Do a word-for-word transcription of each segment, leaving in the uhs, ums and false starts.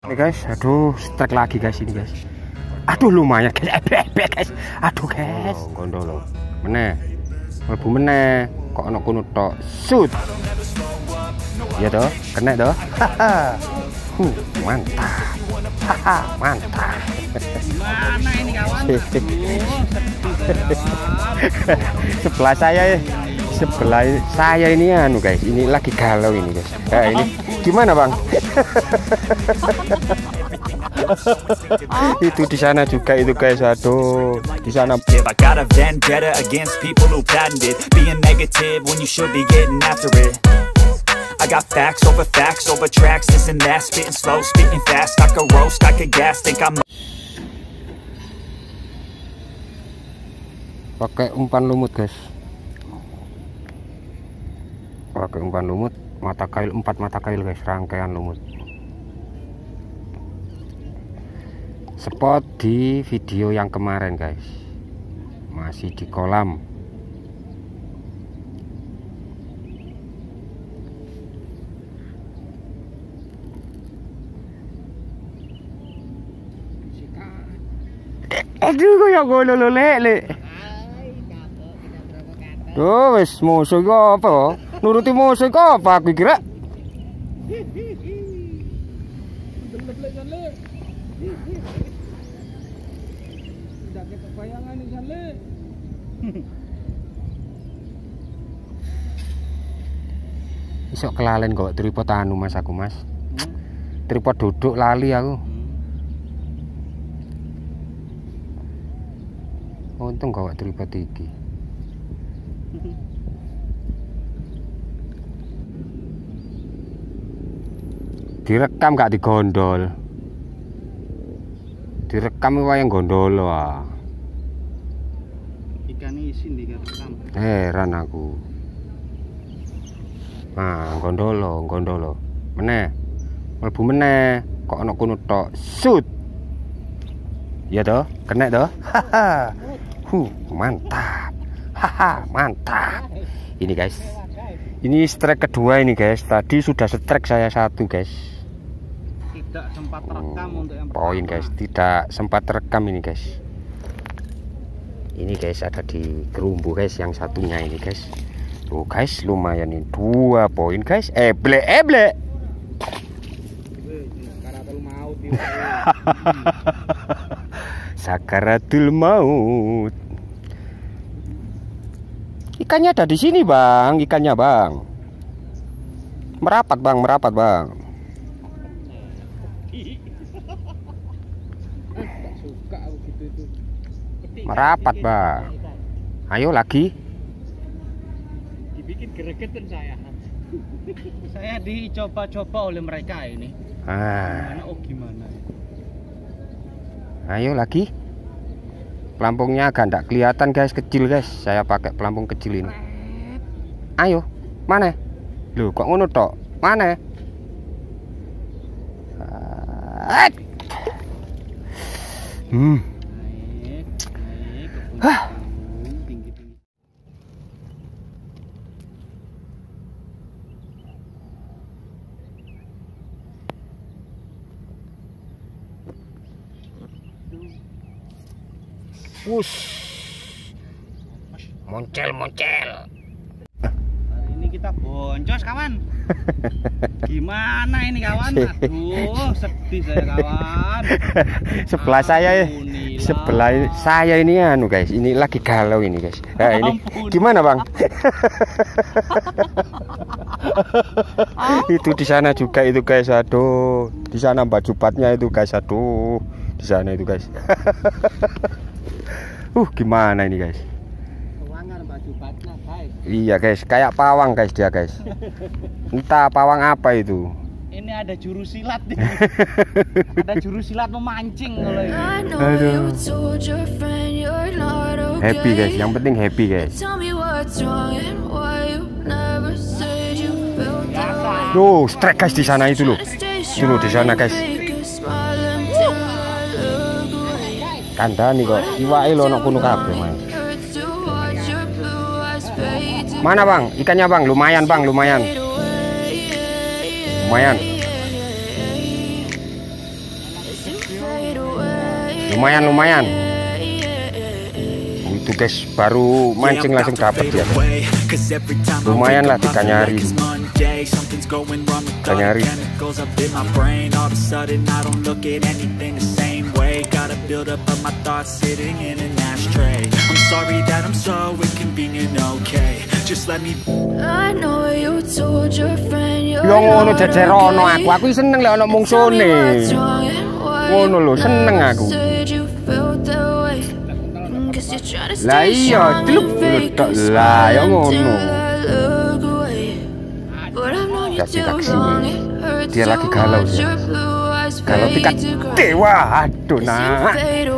Ini guys, aduh, strike lagi guys ini guys. Aduh lumayan guys, ebek guys. Aduh guys. Oh, gondol. Meneh. Mlebu meneh. Kok ana kono tok. Shoot. Iya toh, kena toh. Haha. Huh, mantap. Haha, mantap. Mana ini kawan? Sebelah saya ya. Sebelah saya ini anu guys, ini lagi galau ini guys. Nah, ini gimana bang? Itu di sana juga itu guys, aduh di sana. I got a vendetta against people who patented being negative when you should be getting after it. I got facts over facts over tracks, this and that, spitting slow, spitting fast. I could roast, I could gas, think I'm. Pakai umpan lumut guys. Pakai umpan lumut, mata kail empat mata kail guys, rangkaian lumut. Spot di video yang kemarin guys, masih di kolam. Aduh kayak gono lo lele. Tuh wes musuh apa? Nuruti musuh apa aku kira? Isok kelalen kok tripod anu mas aku mas. Tripod duduk lali aku. Untung gak tripod iki. Direkam gak digondol. Direkam wae gondol wah. Ikannya isin direkam. Heran aku. Nah, gondolo, gondolo. Meneh. Mlebu meneh. Kok ana kono tok. Shoot. Iya toh? Kena toh? Haha. Huh, mantap. Haha, mantap. Ini guys. Ini strike kedua ini guys. Tadi sudah strike saya satu guys. Tidak sempat terekam hmm, untuk yang poin pertama. guys, tidak sempat terekam ini guys. Ini guys ada di kerumbu guys, yang satunya ini guys. Tuh guys, lumayan ini dua poin guys. Eble eble. Sakaratul maut. Ikannya ada di sini bang, ikannya bang. Merapat bang, merapat bang. Merapat bang. Ayo lagi. Dibikin gregetan saya. Saya dicoba-coba oleh mereka ini. Ah. Gimana oh gimana? Ayo lagi. Pelampungnya agak enggak kelihatan guys, kecil guys. Saya pakai pelampung kecil ini. Ayo, mana? Loh, kok ngono tok? Mana? Ah. Hmm. Naik, naik ke Hah. tinggi-tinggi. Wush. Moncel-moncel. Hari ini kita boncos kawan. Gimana ini kawan? Aduh, sedih saya kawan. Sebelah saya ya. Sebelah saya ini anu guys, ini lagi galau ini guys. Nah, ini gimana bang? Itu di sana juga itu guys, aduh. Di sana Mbak Jupatnya itu guys, aduh. Di sana itu guys. Uh, gimana ini guys? Kewangan Mbak Jupatnya guys. Iya guys, kayak pawang guys dia guys. Entah pawang apa itu. Ini ada juru silat nih. Ada juru silat memancing kalau ini. Aduh. Happy guys, yang penting happy guys. Loh, strike guys di sana itu loh. Itu di sana guys. Kandani kok, iwake lho ana kono kabeh, Mas. Mana bang? Ikannya bang, lumayan bang, lumayan. Lumayan. Lumayan lumayan. Itu guys, baru mancing langsung dapat ya. Lumayan lah tiga nyari. Tiga nyari. Yo ngono jejerono aku, aku seneng lek ana mungsune. Ngono lho, seneng aku. Lah iya, celuk tok lah ya ngono. Kasih taksi. Dia lagi galau sih. Galau tingkat dewa. Aduh nak.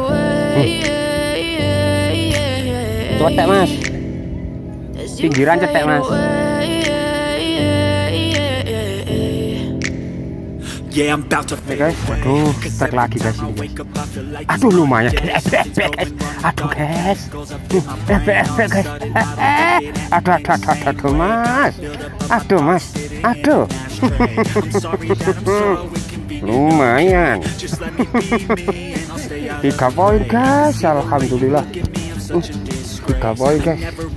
Cetek mas. Pinggiran cetek mas. Yeah, I'm about to guys, aduh, strike lagi guys ini guys. Aduh lumayan guys, aduh guys, F F guys, aduh aduh aduh aduh mas, aduh mas, aduh, lumayan, tiga poin guys, alhamdulillah, tiga poin guys.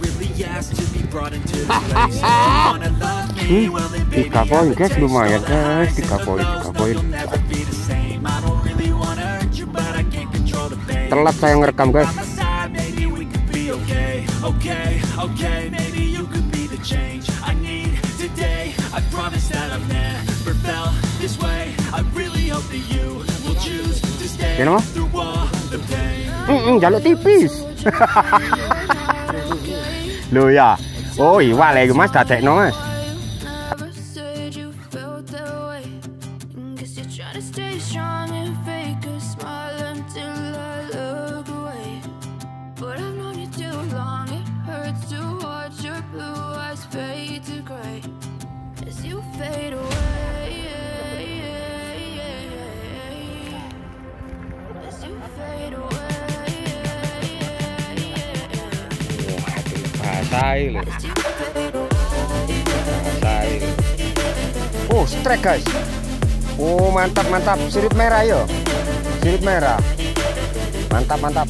Hmm, tiga poin guys, lumayan guys, tiga poin, tiga poin. Telat saya ngerekam guys. Ya no? Hmm, jaluk tipis. Loh ya. Oh iya lagi mas, dadekno mas. Style. Style. Oh, strike guys. Oh, mantap mantap. Sirip merah yo. Sirip merah. Mantap mantap.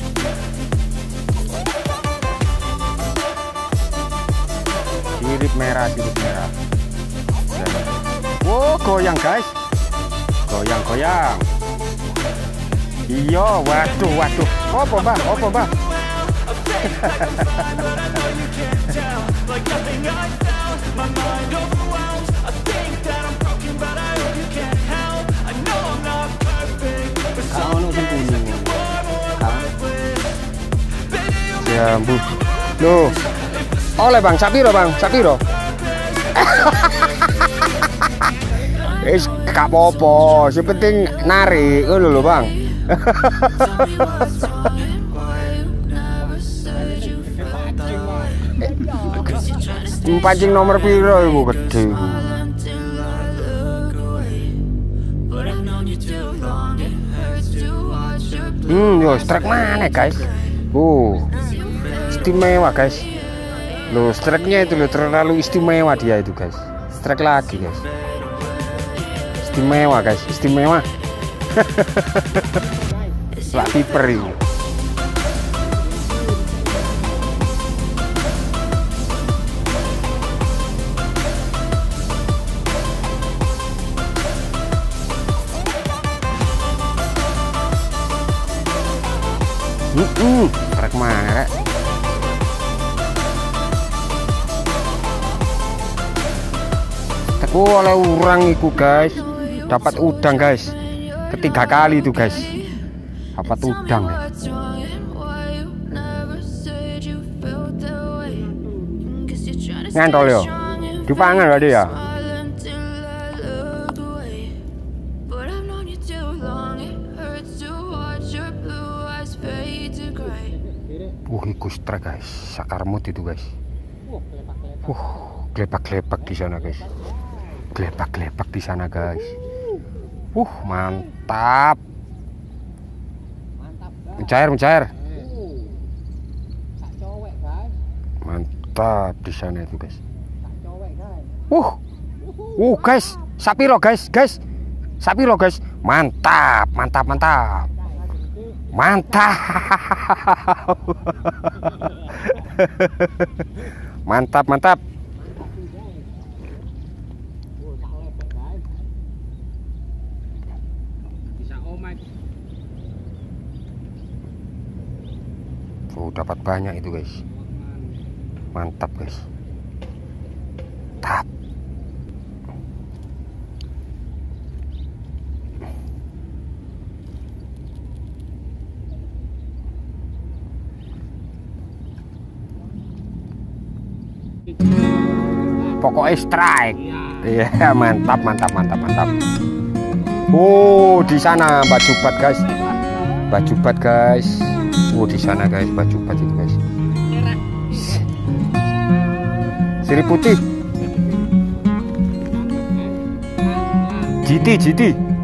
Sirip merah, sirip merah. Oh, goyang guys. Goyang goyang. Iya, waduh waduh. Apa mbak? Apa mbak? Ya ampun. Loh. Oleh bang, sapiro bang, sapiro. Eh, gak apa-apa, yang penting narik, ngono lho bang. Pancing nomor piro iku gede. Hmm, yo strike mana guys? Oh, istimewa guys. Loh, strike-nya itu loh terlalu istimewa dia itu guys. Strike lagi guys. Istimewa guys, istimewa. Lak piper ini. Hmm, trek mana rek? Teku oleh urang iku guys. Dapat udang guys. Ketiga kali itu guys. Dapat udang. Ngantol yo. Dipangan berarti ya. Wah, iku strike guys, sakarmut itu guys. Uh, gelepak-gelepak di sana guys. Gelepak-gelepak di sana guys. Uh, mantap. Mencair, mencair. Mantap di sana itu guys. Uh, uh guys, sapiro guys, guys. Sapi lo guys, mantap, mantap, mantap, mantap, mantap, mantap. Oh, dapat banyak itu guys, mantap guys, tap. Pokoknya strike. Iya, yeah, mantap, mantap, mantap, mantap. Oh, di sana Mbak Jubat guys, Mbak Jubat guys. Oh, di sana guys, Mbak Jubat itu guys. Sirip putih. G T, G T.